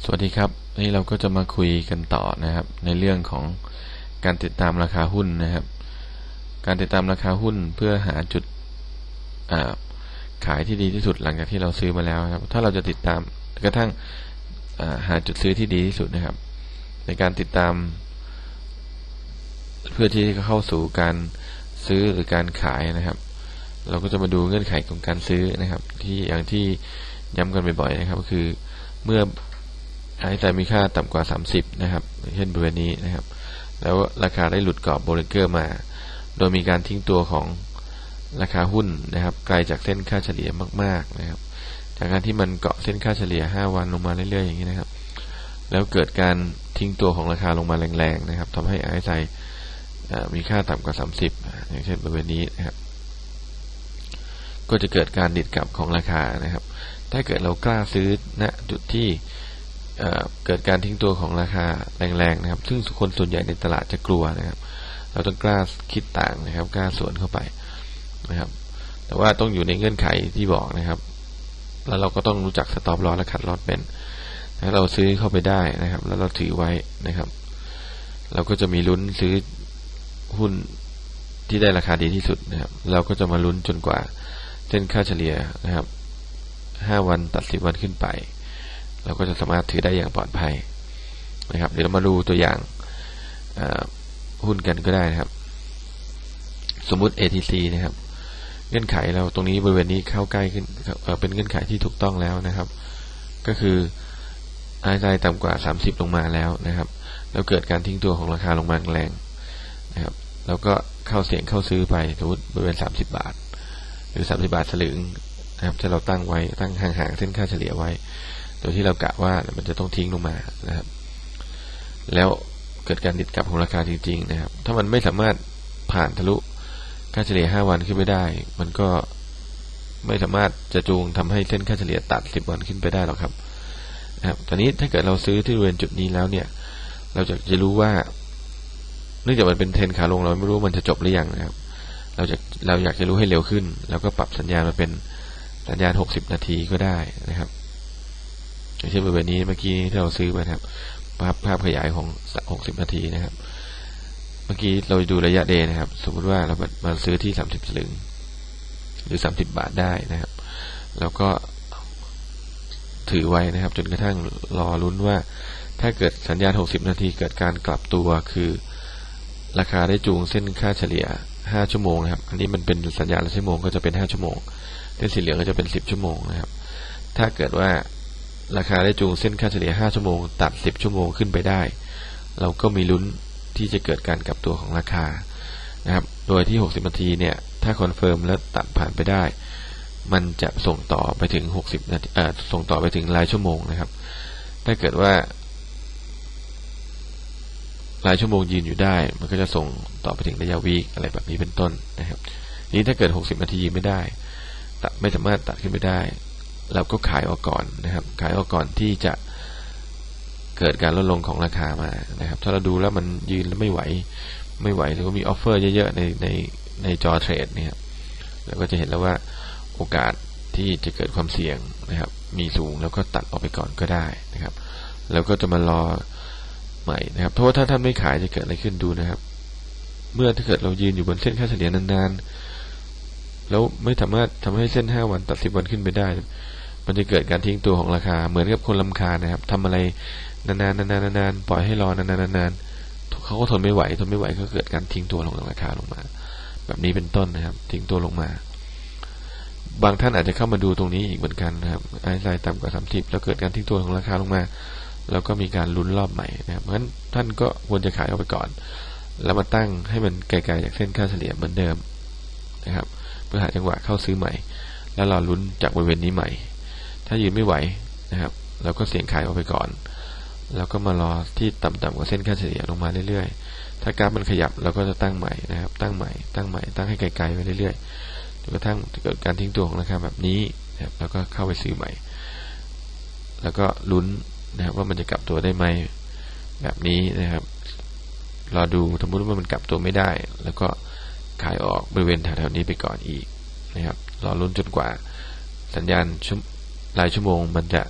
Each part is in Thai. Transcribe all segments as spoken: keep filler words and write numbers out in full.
สวัสดีครับนี่เราก็จะมาคุยกันต่อนะครับในเรื่องของการติดตามราคาหุ้นนะครับ การติดตามราคาหุ้นเพื่อหาจุดขายที่ดีที่สุดหลังจากที่เราซื้อมาแล้วครับถ้าเราจะติดตามกระทั่งหาจุดซื้อที่ดีที่สุดนะครับในการติดตามเพื่อที่จะเข้าสู่การซื้อหรือการขายนะครับเราก็จะมาดูเงื่อนไขของการซื้อนะครับที่อย่างที่ย้ำกันบ่อยๆนะครับก็คือเมื่อไอซ์ไซมีค่าต่ำกว่าสามสิบนะครับเช่นบริเวณนี้นะครับแล้วราคาได้หลุดกรอบโบลิงเกอร์มาโดยมีการทิ้งตัวของราคาหุ้นนะครับไกลจากเส้นค่าเฉลี่ยมากๆนะครับจากการที่มันเกาะเส้นค่าเฉลี่ยห้าวันลงมาเรื่อยๆอย่างนี้นะครับแล้วเกิดการทิ้งตัวของราคาลงมาแรงๆนะครับทำให้ไอซ์ไซมีค่าต่ำกว่าสามสิบอย่างเช่นบริเวณนี้นะครับก็จะเกิดการดิดกลับของราคานะครับถ้าเกิดเรากล้าซื้อณจุดที่เอ่อเกิดการทิ้งตัวของราคาแรงๆนะครับซึ่งคนส่วนใหญ่ในตลาดจะกลัวนะครับเราต้องกล้าคิดต่างนะครับกล้าสวนเข้าไปนะครับแต่ว่าต้องอยู่ในเงื่อนไขที่บอกนะครับแล้วเราก็ต้องรู้จักสต็อปลอสและคัทลอสเป็นถ้าเราซื้อเข้าไปได้นะครับแล้วเราถือไว้นะครับเราก็จะมีลุ้นซื้อหุ้นที่ได้ราคาดีที่สุดนะครับเราก็จะมาลุ้นจนกว่าเส้นค่าเฉลี่ยนะครับห้าวันตัดสิบวันขึ้นไปเราก็จะสามารถถือได้อย่างปลอดภัยนะครับเดี๋ยวเรามาดูตัวอย่างหุ้นกันก็ได้นะครับสมมุติ เอ ที ซี นะครับเงื่อนไขเราตรงนี้บริเวณนี้เข้าใกล้ขึ้นเป็นเงื่อนไขที่ถูกต้องแล้วนะครับก็คือ ไอ เอส ไอ ต่ำกว่าสามสิบลงมาแล้วนะครับแล้วเกิดการทิ้งตัวของราคาลงมาแรงนะครับแล้วก็เข้าเสี่ยงเข้าซื้อไปสมมติบริเวณสามสิบบาทหรือสามสิบบาทสลึงนะครับที่เราตั้งไว้ตั้งห่างๆเส้นค่าเฉลี่ยไว้โดยที่เรากะว่ามันจะต้องทิ้งลงมานะครับแล้วเกิดการดิดกลับของราคาจริงๆนะครับถ้ามันไม่สามารถผ่านทะลุค่าเฉลี่ยห้าวันขึ้นไปได้มันก็ไม่สามารถจะจูงทำให้เส้นค่าเฉลี่ยตัดสิบวันขึ้นไปได้หรอกครับนะครับตอนนี้ถ้าเกิดเราซื้อที่บริเวณจุดนี้แล้วเนี่ยเราจะจะรู้ว่าเนื่องจากมันเป็นเทรนขาลงเราไม่รู้มันจะจบหรือยังนะครับเราจะเราอยากจะรู้ให้เร็วขึ้นแล้วก็ปรับสัญญาณมาเป็นสัญญาณหกสิบนาทีก็ได้นะครับอย่างเช่นบริเวณนี้เมื่อกี้ที่เราซื้อไปครับภาพภาพขยายของหกสิบนาทีนะครับเมื่อกี้เราดูระยะเดย์นะครับสมมติว่าเรามาซื้อที่สามสิบสลึงหรือสามสิบบาทได้นะครับแล้วก็ถือไว้นะครับจนกระทั่งรอลุ้นว่าถ้าเกิดสัญญาณหกสิบนาทีเกิดการกลับตัวคือราคาได้จูงเส้นค่าเฉลี่ยห้าชั่วโมงนะครับอันนี้มันเป็นสัญญาณละชั่วโมงก็จะเป็นห้าชั่วโมงเส้นสีเหลืองก็จะเป็นสิบชั่วโมงนะครับถ้าเกิดว่าราคาได้จูงเส้นค่าเฉลี่ยห้าชั่วโมงตัดสิบชั่วโมงขึ้นไปได้เราก็มีลุ้นที่จะเกิดการกลับตัวของราคานะครับโดยที่หกสิบนาทีเนี่ยถ้าคอนเฟิร์มแล้วตัดผ่านไปได้มันจะส่งต่อไปถึงหกสิบนาทีเอ่อส่งต่อไปถึงรายชั่วโมงนะครับถ้าเกิดว่ารายชั่วโมงยืนอยู่ได้มันก็จะส่งต่อไปถึงระยะวีคอะไรแบบนี้เป็นต้นนะครับนี้ถ้าเกิดหกสิบนาทียืนไม่ได้ไม่สามารถตัดขึ้นไปได้เราก็ขายออกก่อนนะครับขายออกก่อนที่จะเกิดการลดลงของราคามานะครับถ้าเราดูแล้วมันยืนแล้วไม่ไหวไม่ไหวหรือว่ามีออฟเฟอร์เยอะๆในในในจอเทรดเนี่ยเราก็จะเห็นแล้วว่าโอกาสที่จะเกิดความเสี่ยงนะครับมีสูงแล้วก็ตัดออกไปก่อนก็ได้นะครับแล้วก็จะมารอใหม่นะครับเพราะว่าถ้าท่านไม่ขายจะเกิดอะไรขึ้นดูนะครับเมื่อถ้าเกิดเรายืนอยู่บนเส้นค่าเฉลี่ยนานๆแล้วไม่สามารถทำให้เส้นห้าวันตัดสิบวันขึ้นไปได้มันจะเกิดการทิ้งตัวของราคาเหมือนกับคนรำคาญนะครับทำอะไรนานๆนานๆนานๆปล่อยให้รอนานๆนานๆเขาก็ทนไม่ไหวทนไม่ไหวก็เกิดการทิ้งตัวลงราคาลงมาแบบนี้เป็นต้นนะครับทิ้งตัวลงมาบางท่านอาจจะเข้ามาดูตรงนี้อีกเหมือนกันนะครับไอ เอส ไอ ต่ำกว่าสามสิบแล้วเกิดการทิ้งตัวของราคาลงมาแล้วก็มีการลุ้นรอบใหม่นะครับเพราะฉะนั้นท่านก็ควรจะขายออกไปก่อนแล้วมาตั้งให้มันไกลๆจากเส้นค่าเฉลี่ยเหมือนเดิมนะครับเพื่อหาจังหวะเข้าซื้อใหม่แล้วรอลุ้นจากบริเวณนี้ใหม่ถ้ายืนไม่ไหวนะครับเราก็เสี่ยงขายออกไปก่อนแล้วก็มารอที่ต่ำๆกว่าเส้นค่าเฉลี่ยลงมาเรื่อยๆถ้ากราฟมันขยับเราก็จะตั้งใหม่นะครับตั้งใหม่ตั้งใหม่ตั้งให้ไกลๆไปเรื่อยๆจนกระทั่งเกิดการทิ้งตัวของราคาแบบนี้นะครับแล้วก็เข้าไปซื้อใหม่แล้วก็ลุ้นนะครับว่ามันจะกลับตัวได้ไหมแบบนี้นะครับรอดูสมมติว่ามันกลับตัวไม่ได้แล้วก็ขายออกบริเวณแถวๆนี้ไปก่อนอีกนะครับรอลุ้นจนกว่าสัญญาณรายชั่วโมงมันจะ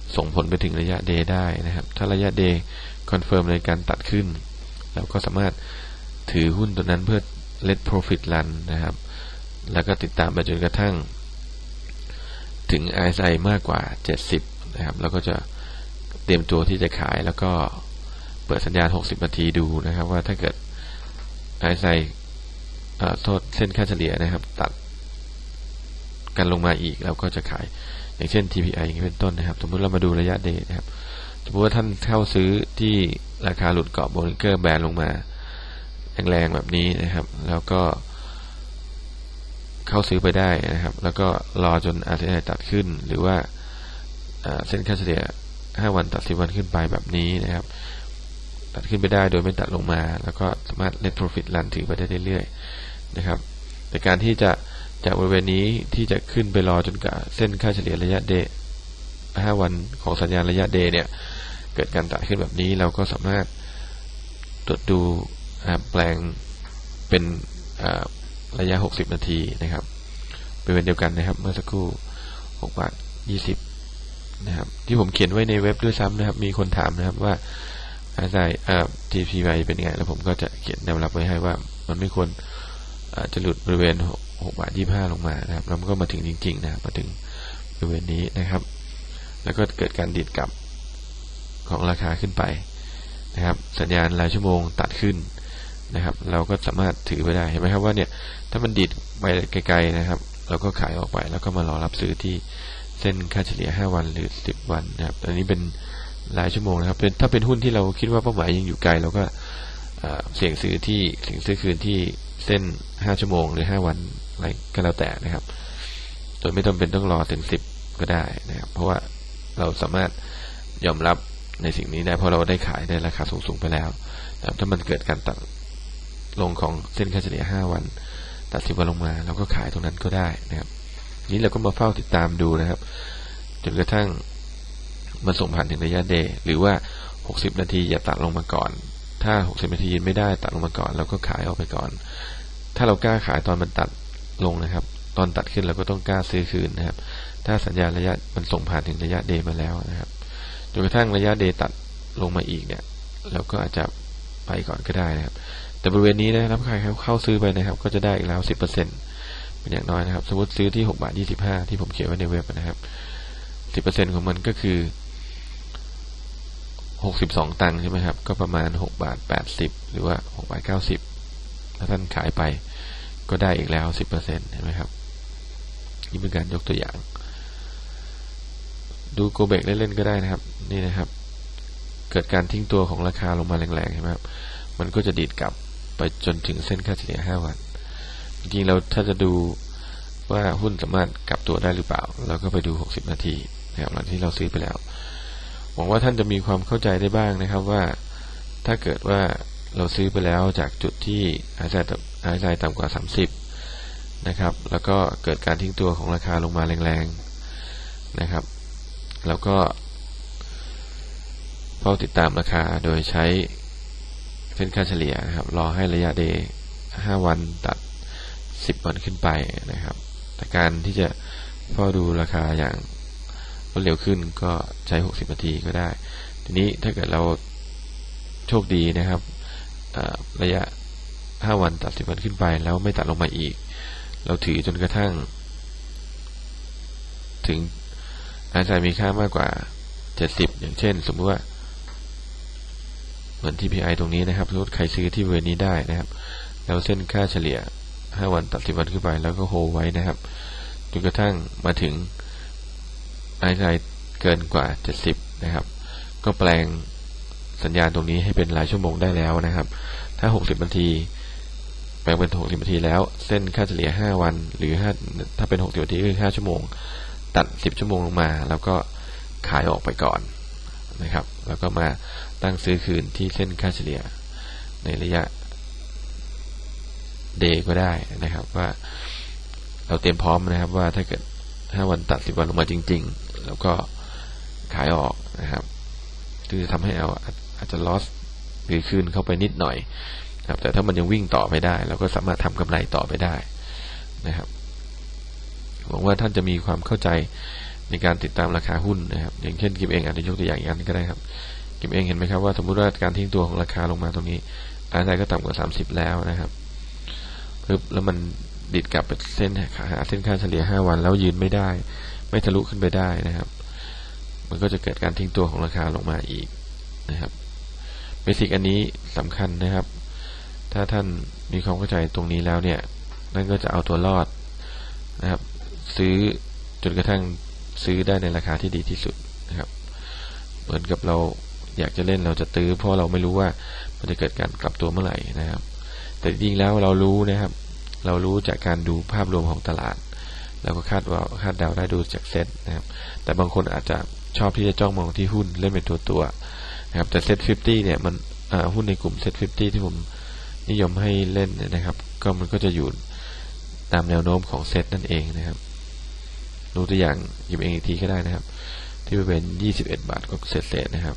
ส่งผลไปถึงระยะ day ได้นะครับถ้าระยะ day คอนเฟิร์มในการตัดขึ้นเราก็สามารถถือหุ้นตัวนั้นเพื่อ let profit run นะครับแล้วก็ติดตามไปจนกระทั่งถึง อาร์ เอส ไอ มากกว่าเจ็ดสิบนะครับแล้วก็จะเตรียมตัวที่จะขายแล้วก็เปิดสัญญาณหกสิบนาทีดูนะครับว่าถ้าเกิด อาร์ เอส ไอ เอ่อโทษเส้นค่าเฉลี่ยนะครับตัดกันลงมาอีกเราก็จะขายอย่างเช่น ที พี ไอ อย่างนี้เป็นต้นนะครับสมมุติเรามาดูระยะ day นะครับสมมติว่าท่านเข้าซื้อที่ราคาหลุดกรอบ Bollinger Band ลงมาแรงๆแบบนี้นะครับแล้วก็เข้าซื้อไปได้นะครับแล้วก็รอจน อาร์ เอส ไอ ตัดขึ้นหรือว่าเส้นค่าเฉลี่ยห้าวันตัดสิบวันขึ้นไปแบบนี้นะครับตัดขึ้นไปได้โดยไม่ตัดลงมาแล้วก็สามารถ let profit run ถือไปได้เรื่อยๆนะครับแต่การที่จะจากบริเวณนี้ที่จะขึ้นไปรอจนกับเส้นค่าเฉลี่ยระยะ day ห้าวันของสัญญาณระยะ day เนี่ยเกิดการตัดขึ้นแบบนี้เราก็สามารถตรวจดูแปลงเป็นระยะหกสิบนาทีนะครับเป็นเวลาเดียวกันนะครับเมื่อสักครู่หกบาทยี่สิบนะครับที่ผมเขียนไว้ในเว็บด้วยซ้ำนะครับมีคนถามนะครับว่า อาร์ เอส ไอ อ่า ที พี ไอ เป็นยังไงแล้วผมก็จะเขียนแนวรับไว้ให้ว่ามันไม่ควรจะหลุดบริเวณหกบาทยี่สิบห้าลงมานะครับแล้วมันก็มาถึงจริงๆนะครับมาถึงบริเวณนี้นะครับแล้วก็เกิดการดีดกลับของราคาขึ้นไปนะครับสัญญาณรายชั่วโมงตัดขึ้นนะครับเราก็สามารถถือไปได้เห็นไหมครับว่าเนี่ยถ้ามันดีดไปไกลๆนะครับเราก็ขายออกไปแล้วก็มารอรับซื้อที่เส้นค่าเฉลี่ยห้าวันหรือสิบวันนะครับอันนี้เป็นรายชั่วโมงนะครับเป็นถ้าเป็นหุ้นที่เราคิดว่าเป้าหมายยังอยู่ไกลเราก็เสี่ยงซื้อที่เสี่ยงซื้อคืนที่เส้นห้าชั่วโมงหรือห้าวันอะไรก็แล้วแต่นะครับโดยไม่จำเป็นต้องรอถึงสิบก็ได้นะครับเพราะว่าเราสามารถยอมรับในสิ่งนี้ได้เพราะเราได้ขายได้ราคาสูงๆไปแล้วนะครับถ้ามันเกิดการตัดลงของเส้นค่าเฉลี่ยห้าวันตัดสิบวันลงมาเราก็ขายตรงนั้นก็ได้นะครับนี้เราก็มาเฝ้าติดตามดูนะครับจนกระทั่งมันส่งผ่านถึงระยะ day หรือว่าหกสิบนาทีอย่าตัดลงมาก่อนถ้าหกสิบนาทียืนไม่ได้ตัดลงมาก่อนเราก็ขายออกไปก่อนถ้าเรากล้าขายตอนมันตัดลงนะครับตอนตัดขึ้นเราก็ต้องกล้าซื้อคืนนะครับถ้าสัญญาณระยะมันส่งผ่านถึงระยะ day มาแล้วนะครับจนกระทั่งระยะ day ตัดลงมาอีกเนี่ยเราก็อาจจะไปก่อนก็ได้นะครับแต่บริเวณนี้นะครับใครเข้าซื้อไปนะครับก็จะได้อีกแล้ว สิบเปอร์เซ็นต์ เป็นอย่างน้อยนะครับสมมติซื้อที่หกบาทยี่สิบห้าที่ผมเขียนไว้ในเว็บนะครับ สิบเปอร์เซ็นต์ ของมันก็คือหกสิบสองตังค์ใช่ไหมครับก็ประมาณหกบาทแปดสิบหรือว่าหกบาทเก้าสิบถ้าท่านขายไปก็ได้อีกแล้ว สิบเปอร์เซ็นต์ เห็นไหมครับนี่เป็นการยกตัวอย่างดูโกเบกเล่นๆก็ได้นะครับนี่นะครับเกิดการทิ้งตัวของราคาลงมาแรงๆใช่ไหมครับมันก็จะดีดกลับไปจนถึงเส้นค่าเฉลี่ยห้าวันจริงๆเราถ้าจะดูว่าหุ้นสามารถกลับตัวได้หรือเปล่าเราก็ไปดูหกสิบนาทีนะครับหลังที่เราซื้อไปแล้วหวังว่าท่านจะมีความเข้าใจได้บ้างนะครับว่าถ้าเกิดว่าเราซื้อไปแล้วจากจุดที่ อาร์ เอส ไอ ต่ำกว่าสามสิบนะครับแล้วก็เกิดการทิ้งตัวของราคาลงมาแรงๆนะครับแล้วก็เฝ้าติดตามราคาโดยใช้เส้นค่าเฉลี่ยนะครับรอให้ระยะ day ห้าวันตัดสิบวันขึ้นไปนะครับแต่การที่จะเฝ้าดูราคาอย่างรวดเร็วขึ้นก็ใช้หกสิบนาทีก็ได้ทีนี้ถ้าเกิดเราโชคดีนะครับระยะห้าวันตัดสิบวันขึ้นไปแล้วไม่ตัดลงมาอีกเราถือจนกระทั่งถึง อาร์ เอส ไอ มีค่ามากกว่าเจ็ดสิบอย่างเช่นสมมติว่าเหมือน ที พี ไอ ตรงนี้นะครับสมมติใครซื้อที่บริเวณนี้ได้นะครับแล้วเส้นค่าเฉลี่ยห้าวันตัดสิบวันขึ้นไปแล้วก็โฮไว้นะครับจนกระทั่งมาถึง อาร์ เอส ไอ เกินกว่าเจ็ดสิบนะครับก็แปลงสัญญาณตรงนี้ให้เป็นรายชั่วโมงได้แล้วนะครับถ้าหกสิบนาทีแปลงเป็นหกสิบนาทีแล้วเส้นค่าเฉลี่ยห้าวันหรือห้าถ้าเป็นหกสิบนาทีคือห้าชั่วโมงตัดสิบชั่วโมงลงมาแล้วก็ขายออกไปก่อนนะครับแล้วก็มาตั้งซื้อคืนที่เส้นค่าเฉลี่ยในระยะ day ก็ได้นะครับว่าเราเตรียมพร้อมนะครับว่าถ้าเกิดห้าวันตัดสิบวันลงมาจริงๆแล้วก็ขายออกนะครับซึ่งจะทำให้เอาอาจจะ loss หรือคืนเข้าไปนิดหน่อยครับแต่ถ้ามันยังวิ่งต่อไปได้เราก็สามารถทำกำไรต่อไปได้นะครับหวังว่าท่านจะมีความเข้าใจในการติดตามราคาหุ้นนะครับอย่างเช่นกิมเองอาจจะยกตัวอย่างอีกอันก็ได้ครับกิมเองเห็นไหมครับว่าสมมุติว่าการทิ้งตัวของราคาลงมาตรงนี้อาร์ไซก็ต่ำกว่าสามสิบแล้วนะครับปึ๊บแล้วมันดิดกลับไปเส้นหาเส้นค่าเฉลี่ยห้าวันแล้วยืนไม่ได้ไม่ทะลุขึ้นไปได้นะครับมันก็จะเกิดการทิ้งตัวของราคาลงมาอีกนะครับเบสิกอันนี้สำคัญนะครับถ้าท่านมีความเข้าใจตรงนี้แล้วเนี่ยนั่นก็จะเอาตัวรอดนะครับซื้อจนกระทั่งซื้อได้ในราคาที่ดีที่สุดนะครับเหมือนกับเราอยากจะเล่นเราจะตื้อเพราะเราไม่รู้ว่ามันจะเกิดการกลับตัวเมื่อไหร่นะครับแต่จริงๆแล้วเรารู้นะครับเรารู้จากการดูภาพรวมของตลาดแล้วก็คาดว่าคาดเดาได้ดูจากเซ็ตนะครับแต่บางคนอาจจะชอบที่จะจ้องมองที่หุ้นเล่นเป็นตัวตัวนะครับแต่เซ็ตห้าสิบเนี่ยมันหุ้นในกลุ่มเซ็ตห้าสิบที่ผมนิยมให้เล่นนะครับก็มันก็จะอยู่ตามแนวโน้มของเซ็ตนั่นเองนะครับดูตัวอย่างหยิบเองอีกทีก็ได้นะครับที่เป็นยี่สิบเอ็ดบาทก็เศษๆนะครับ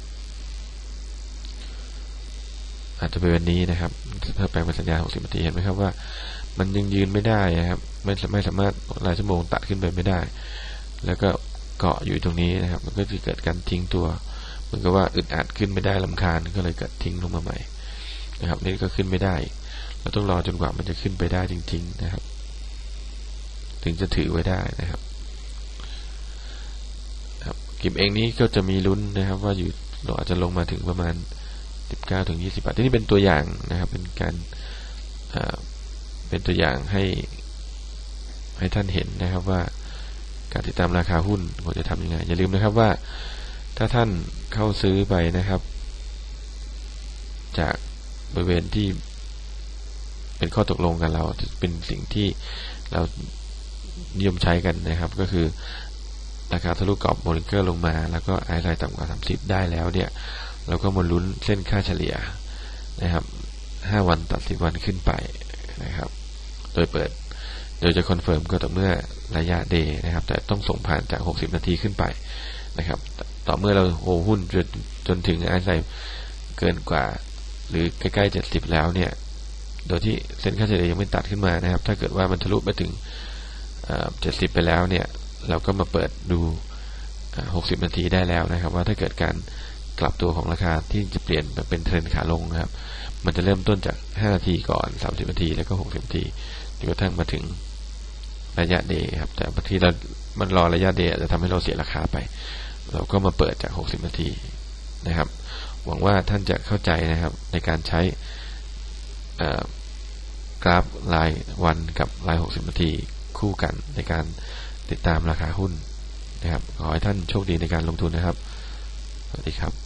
อาจจะเป็นวันนี้นะครับถ้าแปลงเป็นสัญญาหกสิบนาทีเห็นไหมครับว่ามันยังยืนไม่ได้นะครับไม่ไม่สามารถรายชั่วโมงตัดขึ้นไปไม่ได้แล้วก็เกาะอยู่ตรงนี้นะครับมันก็จะเกิดการทิ้งตัวเหมือนกับว่าอึดอัดขึ้นไม่ได้รำคาญก็เลยเกิดทิ้งลงมาใหม่นะครับนี่ก็ขึ้นไม่ได้เราต้องรอจนกว่ามันจะขึ้นไปได้จริงๆนะครับถึงจะถือไว้ได้นะครับกิมเองนี้ก็จะมีลุ้นนะครับว่าอยู่เราอาจจะลงมาถึงประมาณสิบเก้าถึงยี่สิบบาทที่นี่เป็นตัวอย่างนะครับเป็นการเป็นตัวอย่างให้ให้ท่านเห็นนะครับว่าการติดตามราคาหุ้นควรจะทำยังไงอย่าลืมนะครับว่าถ้าท่านเข้าซื้อไปนะครับจากบริเวณที่เป็นข้อตกลงกันเราเป็นสิ่งที่เรานิยมใช้กันนะครับก็คือราคาทะลุกรอบโบลิงเกอร์ลงมาแล้วก็ไอซ์ไลน์ต่ำกว่าสามสิบได้แล้วเนี่ยเราก็มาลุ้นเส้นค่าเฉลี่ยนะครับห้าวันตัดสิบวันขึ้นไปนะครับโดยเปิดโดยจะคอนเฟิร์มก็ต่อเมื่อระยะเดย์นะครับแต่ต้องส่งผ่านจากหกสิบนาทีขึ้นไปนะครับต่อเมื่อเราโฮหุ้นจนจนถึงไอซ์ไลน์เกินกว่าหรือใกล้ๆเจ็ดสิบแล้วเนี่ยโดยที่เส้นค่าเฉลี่ยยังไม่ตัดขึ้นมานะครับถ้าเกิดว่ามันทะลุไปถึงเจ็ดสิบไปแล้วเนี่ยเราก็มาเปิดดูหกสิบนาทีได้แล้วนะครับว่าถ้าเกิดการกลับตัวของราคาที่จะเปลี่ยนเป็นเทรนขาลงนะครับมันจะเริ่มต้นจากห้านาทีก่อนสามสิบนาทีแล้วก็หกสิบนาทีจนกระทั่งมาถึงระยะเดย์ครับแต่บางทีเรามันรอระยะเดย์จะทำให้เราเสียราคาไปเราก็มาเปิดจากหกสิบนาทีนะครับหวังว่าท่านจะเข้าใจนะครับในการใช้กราฟรายวันกับรายหกสิบนาทีคู่กันในการติดตามราคาหุ้นนะครับขอให้ท่านโชคดีในการลงทุนนะครับสวัสดีครับ